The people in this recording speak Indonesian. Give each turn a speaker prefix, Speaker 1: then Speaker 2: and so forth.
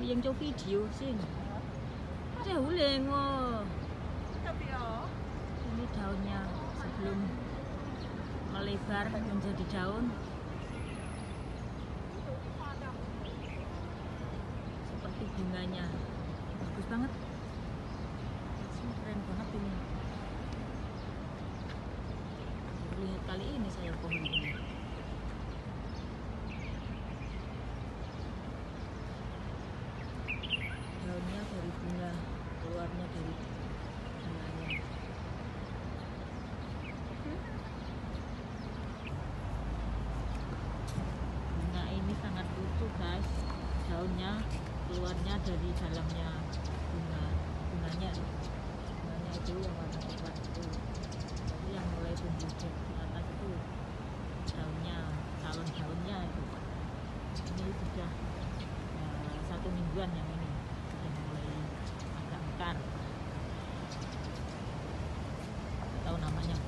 Speaker 1: yang coba video sih. Saya ulengo.
Speaker 2: Tapi ya.
Speaker 1: Ini daunnya sebelum melebar menjadi daun. Seperti bunganya. Bagus banget. Keren banget ini. Lihat kali ini saya pohon ini. Daunnya dari bunga, keluarnya dari bunganya. Bunga ini sangat lucu guys. Daunnya keluarnya dari dalamnya bunganya itu yang warna coklat itu. Jadi yang mulai tumbuh di atas itu daunnya, calon daunnya itu. Ini sudah 1 mingguan yang ini sudah mulai agak mekar. Tahu namanya